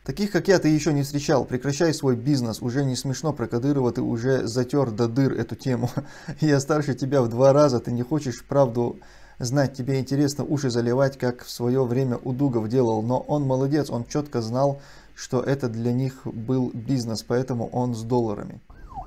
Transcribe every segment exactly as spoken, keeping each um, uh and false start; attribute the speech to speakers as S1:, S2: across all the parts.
S1: Таких, как я, ты еще не встречал. Прекращай свой бизнес. Уже не смешно про Кадырова, ты уже затер до дыр эту тему. Я старше тебя в два раза, ты не хочешь правду знать. Тебе интересно уши заливать, как в свое время Удугов делал. Но он молодец, он четко знал, что это для них был бизнес, поэтому он с долларами.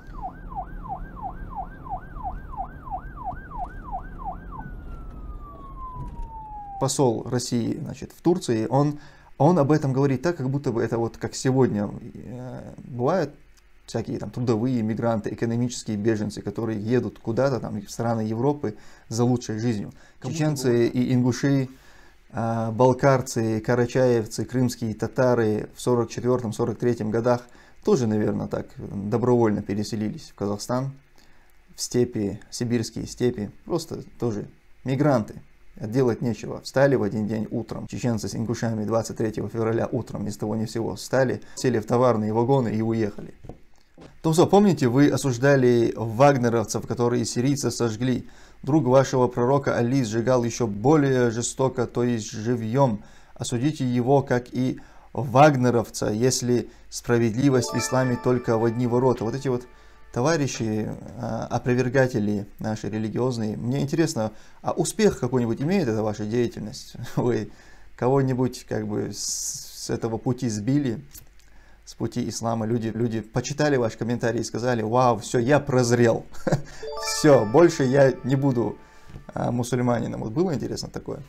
S1: Посол России, значит, в Турции, он, он об этом говорит так, как будто бы это вот как сегодня э, бывают всякие там трудовые мигранты, экономические беженцы, которые едут куда-то там в страны Европы за лучшей жизнью. Чеченцы и ингуши, э, балкарцы, карачаевцы, крымские татары в сорок четвёртом — сорок третьем годах тоже, наверное, так добровольно переселились в Казахстан, в степи, сибирские степи, просто тоже мигранты. Делать нечего. Встали в один день утром. Чеченцы с ингушами двадцать третьего февраля утром ни с того ни с сего встали, сели в товарные вагоны и уехали. Томсо, помните, вы осуждали вагнеровцев, которые сирийцы сожгли. Друг вашего пророка Али сжигал еще более жестоко, то есть живьем. Осудите его, как и вагнеровца, если справедливость в исламе только в одни ворота. Вот эти вот товарищи, опровергатели наши религиозные, мне интересно, а успех какой-нибудь имеет эта ваша деятельность? Вы кого-нибудь как бы с этого пути сбили, с пути ислама? Люди, люди почитали ваш комментарий и сказали: вау, все, я прозрел, все, больше я не буду мусульманином. Вот было интересно такое?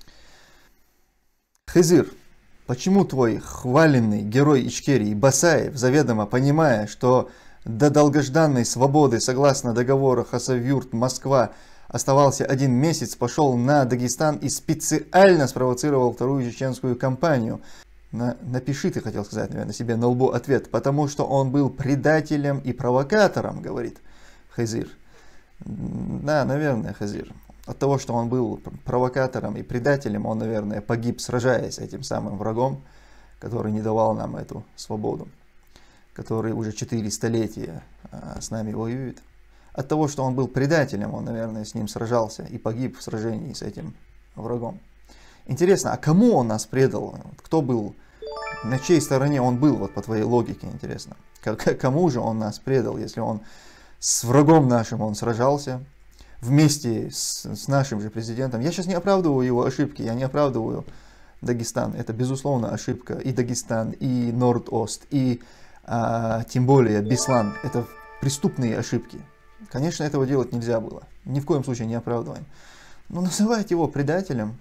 S1: Хызыр, почему твой хваленный герой Ичкерии Басаев, заведомо понимая, что до долгожданной свободы, согласно договору Хасавюрт-Москва, оставался один месяц, пошел на Дагестан и специально спровоцировал вторую чеченскую кампанию? На, напиши, ты хотел сказать, наверное, себе на лбу ответ. Потому что он был предателем и провокатором, говорит Хызыр. Да, наверное, Хызыр. От того, что он был провокатором и предателем, он, наверное, погиб, сражаясь с этим самым врагом, который не давал нам эту свободу, который уже четыре столетия а, с нами воюет. От того, что он был предателем, он, наверное, с ним сражался и погиб в сражении с этим врагом. Интересно, а кому он нас предал? Кто был, на чьей стороне он был, вот по твоей логике, интересно. К кому же он нас предал, если он с врагом нашим он сражался, вместе с, с нашим же президентом? Я сейчас не оправдываю его ошибки, я не оправдываю Дагестан. Это, безусловно, ошибка. И Дагестан, и Норд-Ост, и а, тем более Беслан. Это преступные ошибки. Конечно, этого делать нельзя было. Ни в коем случае не оправдываем. Но называть его предателем,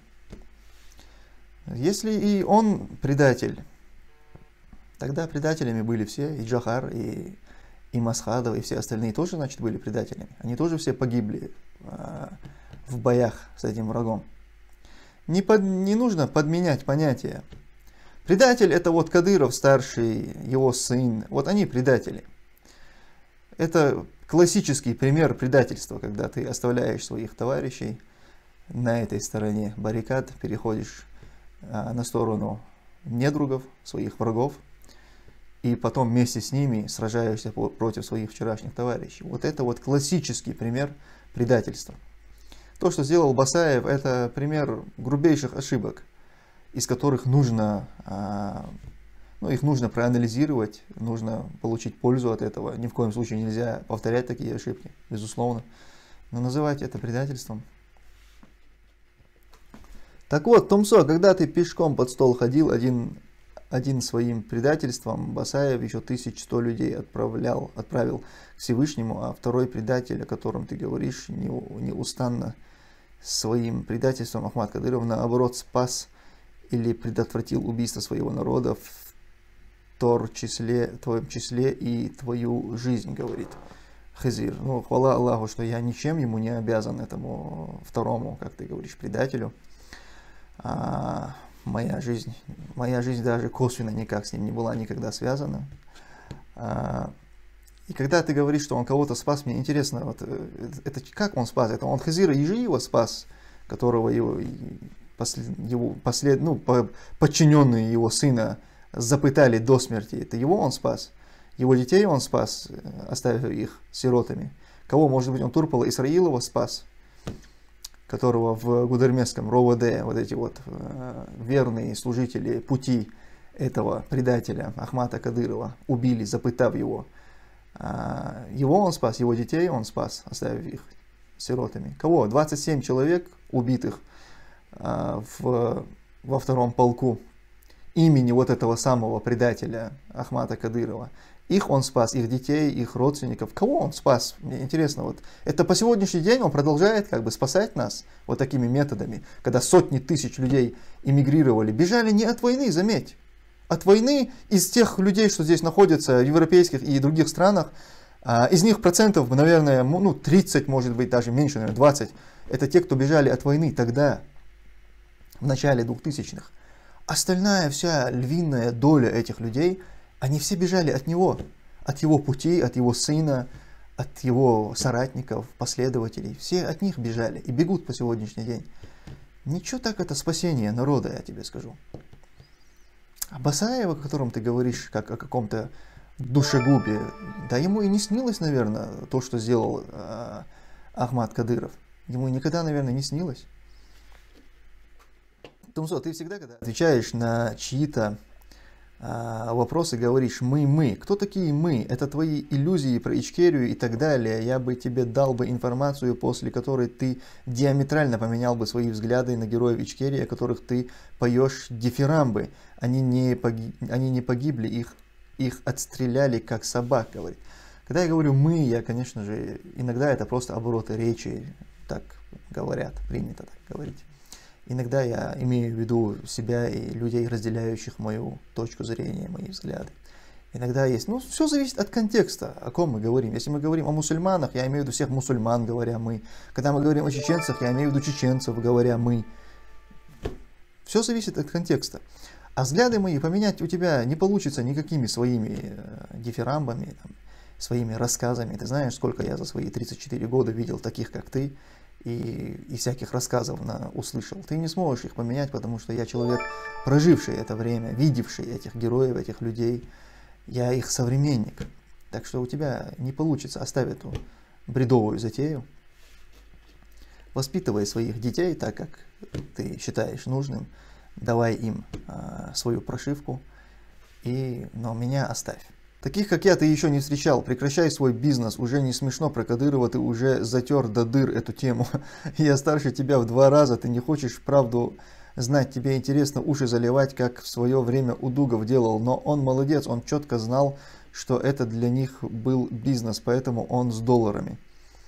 S1: если и он предатель, тогда предателями были все, и Джохар, и, и Масхадов, и все остальные тоже, значит, были предателями. Они тоже все погибли а, в боях с этим врагом. Не, под, не нужно подменять понятия. Предатель — это вот Кадыров старший, его сын, вот они предатели. Это классический пример предательства, когда ты оставляешь своих товарищей на этой стороне баррикад, переходишь а, на сторону недругов, своих врагов, и потом вместе с ними сражаешься по, против своих вчерашних товарищей. Вот это вот классический пример предательства. То, что сделал Басаев, это пример грубейших ошибок, из которых нужно, а, ну, их нужно проанализировать, нужно получить пользу от этого. Ни в коем случае нельзя повторять такие ошибки, безусловно. Но называть это предательством. Так вот, Томсо, когда ты пешком под стол ходил, один, один своим предательством, Басаев еще тысяча сто людей отправлял, отправил к Всевышнему, а второй предатель, о котором ты говоришь, неустанно своим предательством, Ахмад Кадыров, наоборот, спас или предотвратил убийство своего народа, в тор числе, твоем числе и твою жизнь, говорит Хызыр. Ну, хвала Аллаху, что я ничем ему не обязан, этому второму, как ты говоришь, предателю. А моя жизнь, моя жизнь даже косвенно никак с ним не была никогда связана. А, и когда ты говоришь, что он кого-то спас, мне интересно, вот, это как он спас? Это он Хызыра Ежиева спас, которого его, послед, его послед, ну, подчиненные его сына запытали до смерти. Это его он спас? Его детей он спас, оставив их сиротами? Кого, может быть, он Турпала Исраилова спас, которого в Гудермесском РОВД, вот эти вот верные служители пути этого предателя Ахмата Кадырова убили, запытав его. Его он спас, его детей он спас, оставив их сиротами. Кого? двадцать семь человек убитых в, во втором полку имени вот этого самого предателя Ахмата Кадырова. Их он спас, их детей, их родственников. Кого он спас? Мне интересно, вот это по сегодняшний день он продолжает как бы спасать нас вот такими методами, когда сотни тысяч людей эмигрировали, бежали не от войны, заметь, от войны из тех людей, что здесь находятся в европейских и других странах, из них процентов, наверное, ну, тридцать, может быть, даже меньше, наверное, двадцать, это те, кто бежали от войны тогда, в начале двухтысячных. Остальная вся львиная доля этих людей, они все бежали от него, от его пути, от его сына, от его соратников, последователей. Все от них бежали и бегут по сегодняшний день. Ничего так это спасение народа, я тебе скажу. А Басаева, о котором ты говоришь, как о каком-то душегубе, да ему и не снилось, наверное, то, что сделал э, Ахмат Кадыров. Ему никогда, наверное, не снилось. Тумсо, ты всегда, когда отвечаешь на чьи-то э, вопросы, говоришь «мы, мы». Кто такие «мы»? Это твои иллюзии про Ичкерию и так далее. Я бы тебе дал бы информацию, после которой ты диаметрально поменял бы свои взгляды на героев Ичкерии, о которых ты поешь дифирамбы. Они не, погиб... Они не погибли, их, их отстреляли как собак, говорит. Когда я говорю «мы», я, конечно же, иногда это просто обороты речи, так говорят, принято так говорить. Иногда я имею в виду себя и людей, разделяющих мою точку зрения, мои взгляды. Иногда есть, ну, все зависит от контекста, о ком мы говорим. Если мы говорим о мусульманах, я имею в виду всех мусульман, говоря «мы». Когда мы говорим о чеченцах, я имею в виду чеченцев, говоря «мы». Все зависит от контекста. А взгляды мои поменять у тебя не получится никакими своими э, дифирамбами, там, своими рассказами. Ты знаешь, сколько я за свои тридцать четыре года видел таких, как ты, и, и всяких рассказов на, услышал. Ты не сможешь их поменять, потому что я человек, проживший это время, видевший этих героев, этих людей. Я их современник. Так что у тебя не получится. Оставь эту бредовую затею. Воспитывай своих детей так, как ты считаешь нужным. Давай им э, свою прошивку, и, но меня оставь. Таких, как я, ты еще не встречал. Прекращай свой бизнес. Уже не смешно про Кадырова, ты уже затер до дыр эту тему. Я старше тебя в два раза, ты не хочешь правду знать. Тебе интересно уши заливать, как в свое время Удугов делал. Но он молодец, он четко знал, что это для них был бизнес, поэтому он с долларами.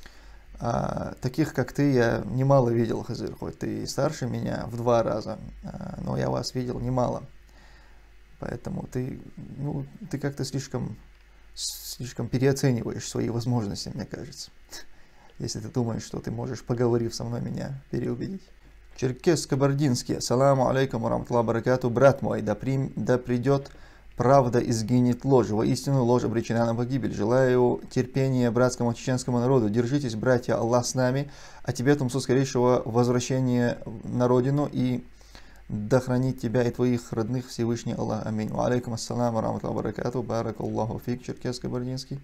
S1: А, таких, как ты, я немало видел, Хазыр, хоть ты и старше меня в два раза, а, но я вас видел немало. Поэтому ты, ну, ты как-то слишком, слишком переоцениваешь свои возможности, мне кажется. Если ты думаешь, что ты можешь, поговорив со мной, меня переубедить. Черкес Кабардинский. Ассаламу алейкум ва баракату, брат мой, да, при, да придет правда и сгинет ложь. Воистину ложь обречена на погибель. Желаю терпения братскому чеченскому народу. Держитесь, братья, Аллах с нами. А тебе, Тумсо, скорейшего возвращения на родину, и да хранит тебя и твоих родных Всевышний Аллах. Аминь. Ва алейкум ассалам ва рахматуллахи ва баракату. Барак Аллаху фик, Черкес Кабардинский.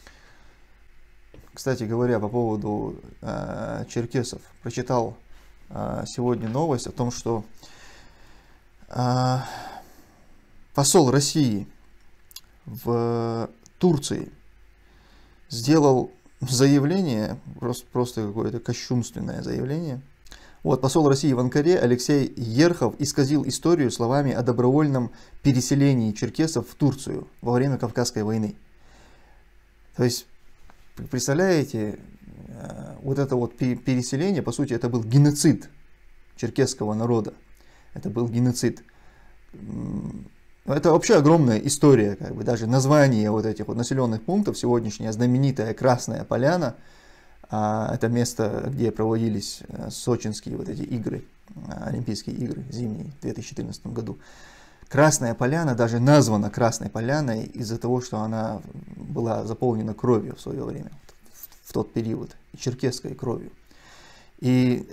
S1: Кстати говоря, по поводу э, черкесов. Прочитал э, сегодня новость о том, что э, посол России в Турции сделал заявление, просто, просто какое-то кощунственное заявление. Вот, посол России в Анкаре Алексей Ерхов исказил историю словами о добровольном переселении черкесов в Турцию во время Кавказской войны. То есть, представляете, вот это вот переселение, по сути, это был геноцид черкесского народа. Это был геноцид. Это вообще огромная история, как бы даже название вот этих вот населенных пунктов, сегодняшняя знаменитая Красная Поляна, это место, где проводились сочинские вот эти игры, Олимпийские игры зимние в две тысячи четырнадцатом году. Красная Поляна даже названа Красной Поляной из-за того, что она была заполнена кровью в свое время, в тот период, черкесской кровью. И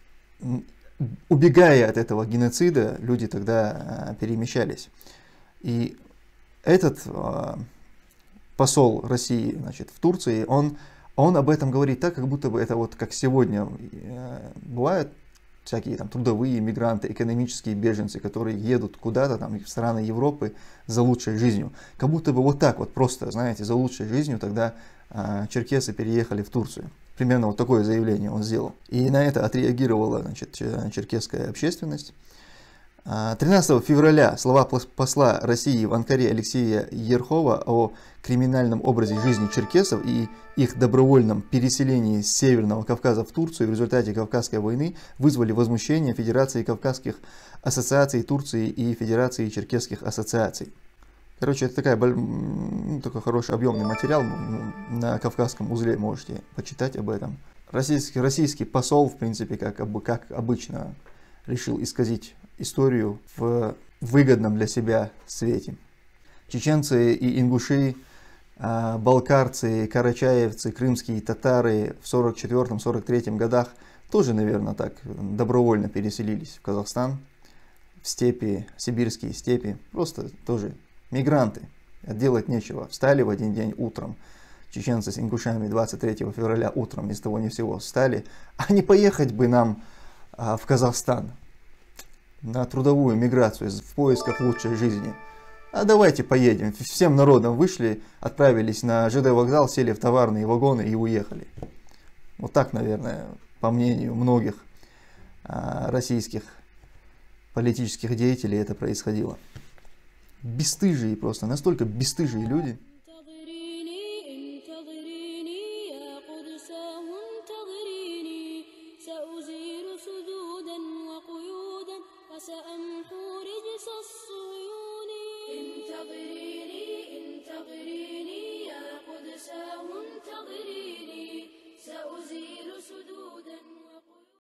S1: убегая от этого геноцида, люди тогда перемещались. И этот посол России, значит, в Турции, он Он об этом говорит так, как будто бы это вот как сегодня бывает всякие там трудовые мигранты, экономические беженцы, которые едут куда-то там в страны Европы за лучшей жизнью. Как будто бы вот так вот просто, знаете, за лучшей жизнью тогда а, черкесы переехали в Турцию. Примерно вот такое заявление он сделал. И на это отреагировала, значит, черкесская общественность. тринадцатого февраля слова посла России в Анкаре Алексея Ерхова о криминальном образе жизни черкесов и их добровольном переселении с Северного Кавказа в Турцию в результате Кавказской войны вызвали возмущение Федерации Кавказских ассоциаций Турции и Федерации черкесских ассоциаций. Короче, это такая, ну, такой хороший объемный материал, на Кавказском узле можете почитать об этом. Российский, российский посол, в принципе, как, как обычно, решил исказить историю в выгодном для себя свете. Чеченцы и ингуши, балкарцы, карачаевцы, крымские татары в сорок четвёртом — сорок третьем годах тоже, наверное, так добровольно переселились в Казахстан, в степи, сибирские степи, просто тоже мигранты, делать нечего. Встали в один день утром, чеченцы с ингушами двадцать третьего февраля утром, ни с того ни с сего встали, а не поехать бы нам а, в Казахстан на трудовую миграцию в поисках лучшей жизни. А давайте поедем. Всем народом вышли, отправились на ЖД вокзал, сели в товарные вагоны и уехали. Вот так, наверное, по мнению многих а, российских политических деятелей это происходило. Бесстыжие просто, настолько бесстыжие люди.
S2: سأزيل سدودا